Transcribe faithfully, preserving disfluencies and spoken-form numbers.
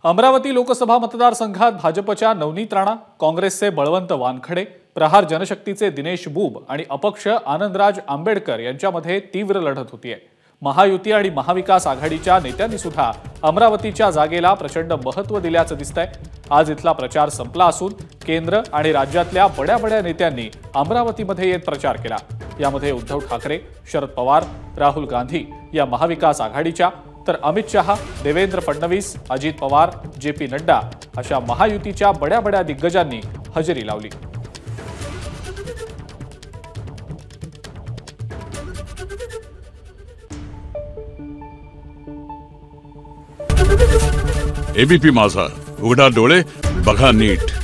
अमरावती लोकसभा मतदारसंघात भाजपच्या नवनीत राणा, काँग्रेसचे बळवंत वानखडे, प्रहार जनशक्तीचे दिनेश बुब आणि अपक्ष आनंदराज आंबेडकर यांच्यामध्ये तीव्र लढत होतीये। महायुती आणि महाविकास आघाडीच्या नेत्यांनी सुद्धा अमरावतीच्या जागेला प्रचंड महत्त्व दिल्याचं दिसतंय। आज इथला प्रचार संपला असून केंद्र आणि राज्यातल्या बड्या बड्या नेत्यांनी अमरावतीमध्ये येत प्रचार केला। यामध्ये उद्धव ठाकरे, शरद पवार, राहुल गांधी या महाविकास आघाडीच्या, तर अमित शहा, देवेंद्र फडणवीस, अजित पवार, जे पी नड्डा अशा महायुतीच्या बड्या बड्या दिग्गजांनी हजेरी लावली। एबीपी माझा, उघडा डोळे बघा नीट।